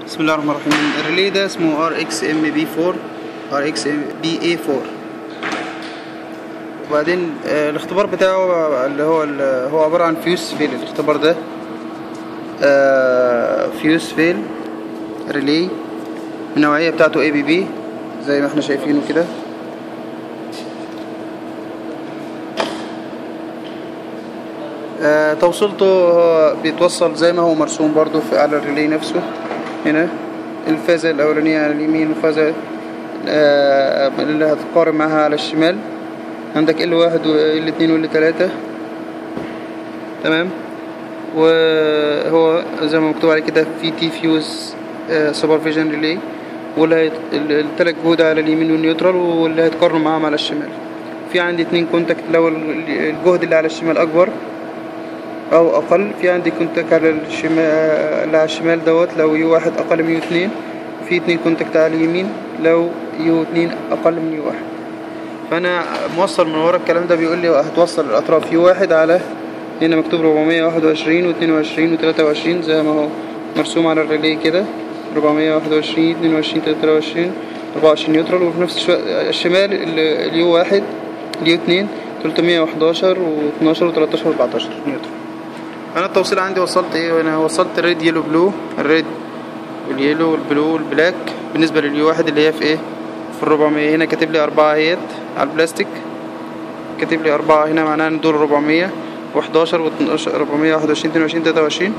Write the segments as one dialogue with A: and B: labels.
A: بسم الله الرحمن الرحيم. الريلي ده اسمه RXMB4 RXMBA4. وبعدين الاختبار بتاعه اللي هو عبارة عن فيوز فيل. الاختبار ده فيوز فيل ريلي، النوعية بتاعته ABB زي ما احنا شايفينه كده. توصيلته هو بيتوصل زي ما هو مرسوم برضو على الريلي نفسه. هنا الفازة الأولانية على اليمين، والفازة اللي هتقارن معاها على الشمال. عندك L1 و L2 و L3. تمام. وهو زي ما مكتوب عليه كده في تي فيوز سوبرفيجن ريلي، واللي التلات جهود على اليمين والنيوترال، واللي هيتقارنوا معاهم على الشمال. في عندي 2 كونتاكت، لو الجهد اللي على الشمال أكبر أو أقل. في عندي كونتاكت على الشمال اللي على الشمال دوت لو U1 أقل من U2. في 2 كونتاكت على اليمين لو U2 أقل من U1. فأنا موصل من ورا الكلام ده بيقول لي هتوصل الأطراف U1 على هنا مكتوب 421 و22 و23 زي ما هو مرسوم على الريلي كده. 421 22 23 24 نيوترال. وفي نفس الشمال الU1 الU2 311 و12 و13 و14 نيوترال. انا التوصيل عندي وصلت ايه؟ انا وصلت الريد يلو بلو، الريد واليلو والبلو والبلاك. بالنسبه لليو1 اللي هي في ايه؟ في 400. هنا كاتب لي 4 اهيت على البلاستيك، كاتب لي 4 هنا، معناها ان دول 411 و12 421 22 23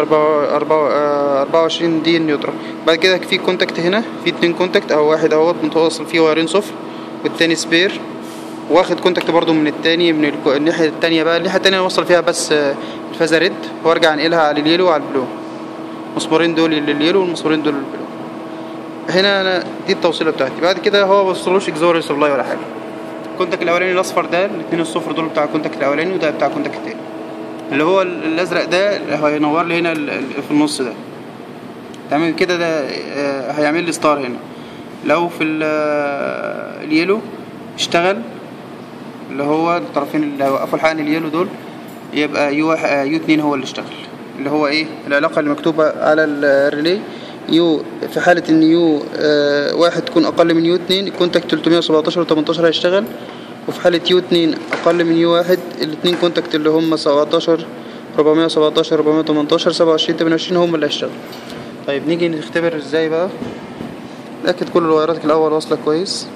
A: 24 دي النيوترال. بعد كده في كونتاكت هنا، في 2 كونتاكت او واحد اهوت متوصل فيه وايرين صفر، والتاني سبير. واخد كونتاكت برضو من التاني من الناحية التانية. بقى الناحية التانية اوصل فيها بس الفازة ريد، وارجع انقلها على اليلو وعلى البلو. المسمارين دول لليلو والمسمارين دول للبلو. هنا انا دي التوصيلة بتاعتي. بعد كده هو موصلوش اكزوري سبلاي ولا حاجة. الكونتاكت الاولاني الاصفر ده، الاتنين الصفر دول بتاع الكونتاكت الاولاني، وده بتاع الكونتاكت التاني. اللي هو الازرق ده هينور لي هنا في النص ده. تمام كده. ده هيعمل لي ستار هنا. لو في اليلو اشتغل، اللي هو الطرفين اللي وقفوا الحقن اليلو دول، يبقى U2 هو اللي اشتغل. اللي هو ايه العلاقة اللي مكتوبة على الريلي؟ في حالة ان U1 تكون اقل من U2 الكونتاكت 317 و18 هيشتغل. وفي حالة U2 اقل من U1 الاتنين كونتاكت اللي هم 17 417 418 27 28 هم اللي هيشتغل. طيب نيجي نختبر ازاي بقى. نتأكد كل الوايرات الاول واصلة كويس.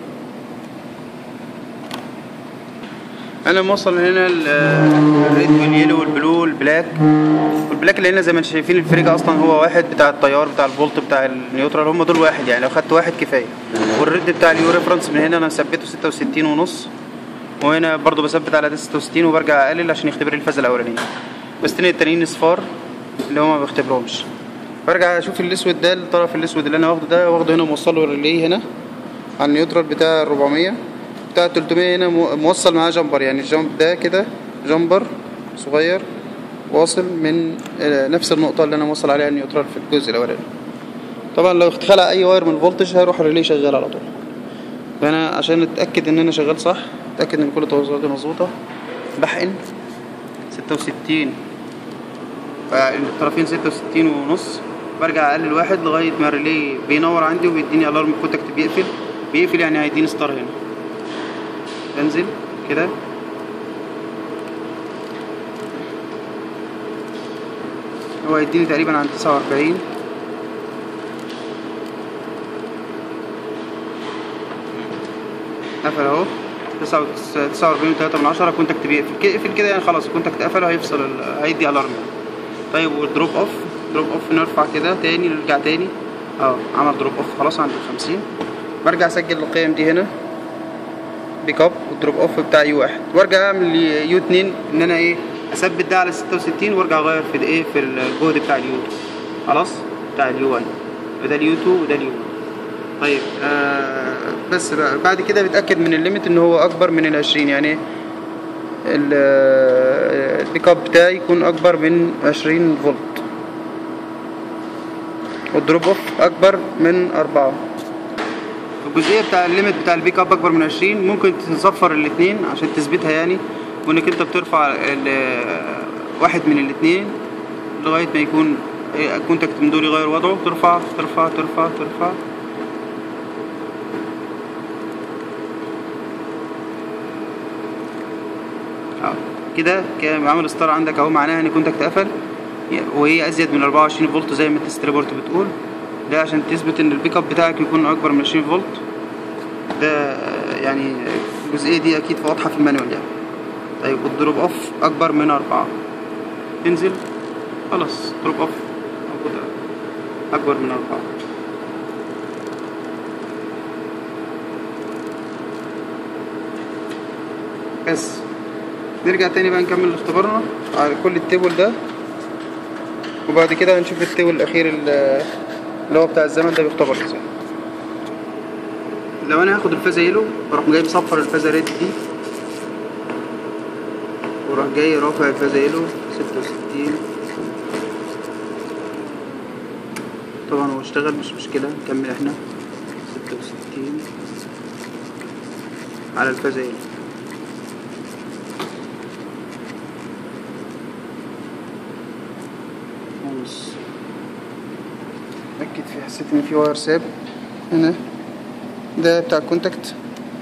A: انا موصل هنا الريد واليلو والبلو والبلاك. والبلاك اللي هنا زي ما انتم شايفين الفريجة اصلا هو واحد، بتاع التيار بتاع الفولت بتاع النيوترال هم دول واحد، يعني لو خدت واحد كفايه. والريد بتاع اليو ريفرنس من هنا انا مثبته 66 ونص، وهنا برضو بثبت على ده 66 وبرجع اقلل عشان يختبر الفازه الاولانيه. بس التانيين صفار اللي هما ما بيختبرهمش. برجع اشوف الاسود ده، الطرف الاسود اللي انا واخده ده، واخده هنا موصله الريلي هنا على النيوترال بتاع 400. بتاع 300 هنا موصل معاه جامبر، يعني الجامب ده كده جامبر صغير واصل من نفس النقطة اللي انا موصل عليها النيوترال في الجزء الاولاني. طبعا لو اتخلع اي واير من الفولتج هيروح الريلي شغال على طول. فانا عشان اتاكد ان انا شغال صح، اتاكد ان كل توصيلاتي مظبوطة، بحقن 66 الطرفين 66 ونص. برجع اقلل واحد لغاية ما الريلي بينور عندي وبيديني الارم الكونتاكت بيقفل يعني هيديني ستار هنا. انزل كده هو يديني تقريبا عن 49. قفل اهو 49 و3 كونتاكت بيقفل كده يعني خلاص الكونتاكت قفل وهيفصل هيدي الارم. طيب والدروب اوف، دروب اوف نرفع كده تاني نرجع تاني عمل دروب اوف خلاص عند 50. برجع اسجل القيم دي هنا بيك اب والدروب اوف بتاع U1، وارجع اعمل U2 ان انا ايه اثبت ده على 66 وارجع اغير في ايه في الجهد بتاع الU2 خلاص بتاع الU1 وده الU2 وده الU1. طيب بس بقى بعد كده بتاكد من الليميت ان هو اكبر من 20، يعني البيك اب بتاعي يكون اكبر من 20 فولت والدروب اوف اكبر من 4. الجزئيه بتاع الليميت بتاع البيك اب اكبر من 20 ممكن تصفر الاثنين عشان تثبتها، يعني وانك انت بترفع واحد من الاثنين لغايه ما يكون كونتاكت من دول يغير وضعه، ترفع ترفع ترفع ترفع. كده عامل ستار عندك اهو، معناها ان كونتاكت قفل وهي ازيد من 24 فولت زي ما التست ريبورت بتقول. ده عشان تثبت ان البيك اب بتاعك يكون اكبر من 20 فولت. ده يعني الجزئيه دي اكيد واضحه في المانوال يعني. طيب والدروب اوف اكبر من 4، تنزل خلاص دروب اوف موجودة اكبر من 4. بس نرجع تاني بقى نكمل اختبارنا على كل التيبل ده، وبعد كده هنشوف التيبل الاخير اللي هو بتاع الزمن ده بيختبر ازاي. لو انا هاخد الفازة يلو بروح جاي مصفر الفازة ريد دي، وراح جاي رافع الفازة يلو 66. طبعا هو اشتغل مش مشكلة، نكمل احنا 66 على الفازة يلو. اتأكد في، حسيت ان في واير ساب هنا، ده بتاع الكونتاكت.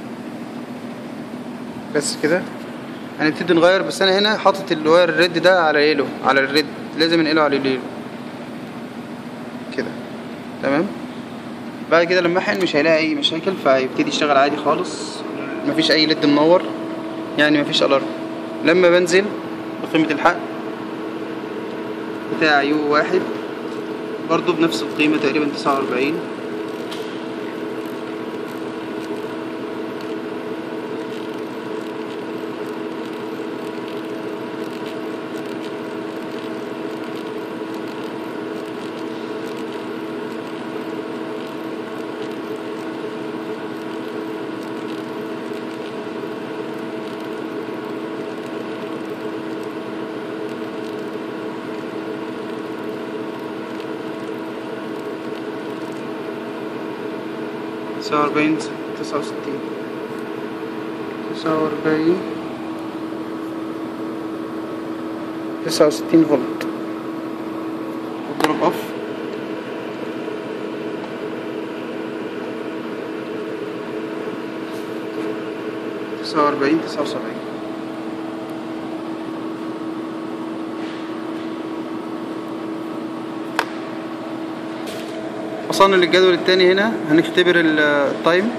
A: بس كده هنبتدي نغير، بس انا هنا حاطط الواير الريد ده على يلو، على الريد لازم ننقله على اليلو كده تمام. بعد كده لما احقن مش هيلاقي اي مشاكل، فيبتدي يشتغل عادي خالص، مفيش اي ليد منور يعني، مفيش الارم. لما بنزل بقيمة الحقن بتاع يو واحد برضو بنفس القيمة تقريبا 49. تسعة وأربعين 69 69 فولت. والدروب اوف 79. وصلنا للجدول التاني. هنا هنختبر التايم.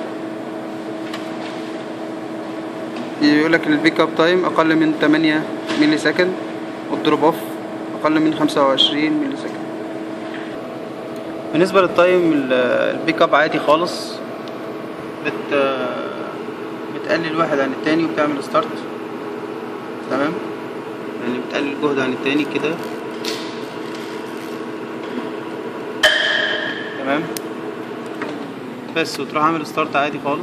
A: يقولك البيك اب تايم اقل من 8 ملي سكند، والدروب اوف اقل من 25 ملي سكند. بالنسبة للتايم البيك اب عادي خالص، بتقلل واحد عن التاني وبتعمل ستارت تمام، يعني بتقلل جهد عن التاني كده تمام، بس وتروح عامل ستارت عادي خالص،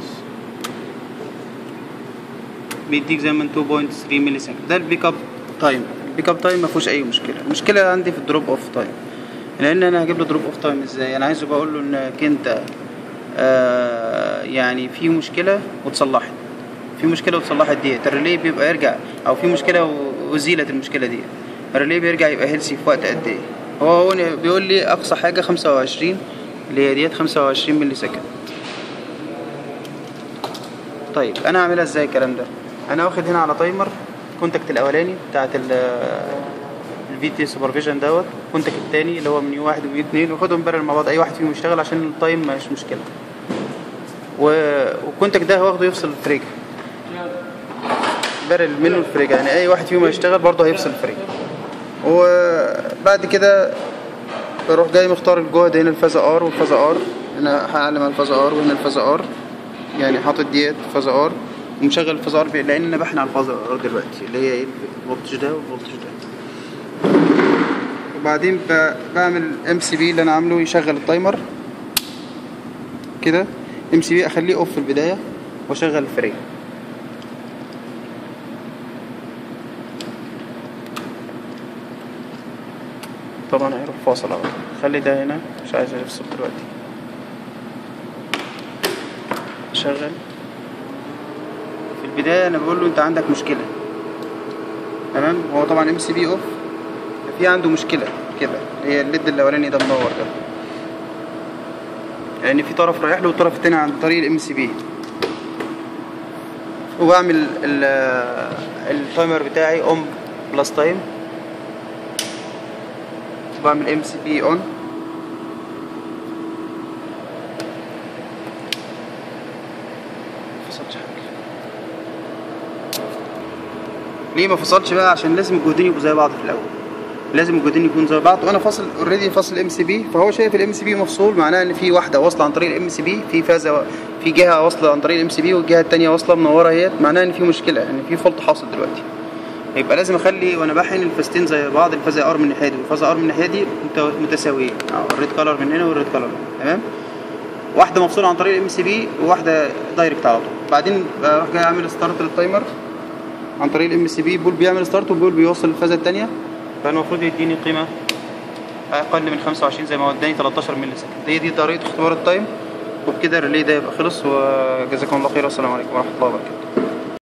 A: بيديك زي ما 2.3 ملي سكند. ده البيك اب تايم. البيك اب تايم مفيهوش اي مشكله. المشكله عندي في الدروب اوف تايم، لان انا هجيب له دروب اوف تايم ازاي؟ انا عايزه بقول له انك انت يعني في مشكله وتصلحت، في مشكله وتصلحت ديت، الريلي بيبقى يرجع، او في مشكله وازيلت المشكله دي، الريلي بيرجع يبقى هيلسي في وقت قد ايه؟ هو بيقول لي اقصى حاجه 25، اللي هي ديت 25 ملي سكند. طيب انا هعملها ازاي الكلام ده؟ انا واخد هنا على تايمر الكونتاكت الاولاني بتاعت الفي تي سوبرفيجن دوت، الكونتاكت التاني اللي هو من يو واحد ويو اتنين، واخدهم بارل مع بعض، اي واحد فيهم يشتغل عشان التايم مش مشكله. والكونتاكت ده واخده يفصل الفريجة بارل منه الفريجة، يعني اي واحد فيهم يشتغل برضه هيفصل الفريجة. وبعد كده بروح جاي مختار الجهد، هنا الفازة ار والفازة ار، هنا هعلم على الفازة ار وهنا الفازة ار، يعني حاطط ديت فازة ار ومشغل الفازة ار، لان انا بحن على الفازة ار دلوقتي اللي هي ايه، الفولتج ده والفولتج ده. وبعدين بعمل ام سي بي اللي انا عامله يشغل التايمر كده. ام سي بي اخليه اوف في البداية واشغل الفريم. طبعا هيروح فاصل اهو، خلي ده هنا مش عايز يفصل دلوقتي. شغل في البداية انا بقول له انت عندك مشكلة تمام. هو طبعا ام سي بي اوف، في عنده مشكلة كده هي الليد الاولاني ده منور ده، يعني في طرف رايح له والطرف التاني عن طريق الام سي بي. وبعمل التايمر بتاعي اون بلس تايم، وبعمل ام سي بي اون. ليه ما فصلش بقى؟ عشان لازم الجهدين يبقوا زي بعض في الاول، لازم الجهدين يكونوا زي بعض، وانا فاصل اوريدي فاصل ام سي بي، فهو شايف الام سي بي مفصول، معناه ان في واحده واصله عن طريق الام سي بي، في فازه، في جهه واصله عن طريق الام سي بي والجهه الثانيه واصله منوره اهيت، معناه ان في مشكله، ان في فولت حاصل دلوقتي. يبقى لازم اخلي وانا بحقن الفازتين زي بعض، الفازه ار من الناحيه دي والفازه ار من الناحيه دي متساويين، الريد كلر من هنا والريد كلر تمام. واحده مفصوله عن طريق الام سي بي وواحده دايركت على طول. بعدين بروح جاي اعمل ستارت للتايمر عن طريق الام سي بي، بول بيعمل ستارت وبول بيوصل الفازه الثانيه، فالمفروض يديني قيمه اقل من 25 زي ما هو اداني 13 مللي سكند. دي طريقه اختبار التايم، وبكده الريلي ده يبقى خلص، وجزاكم الله خير والسلام عليكم ورحمه الله وبركاته.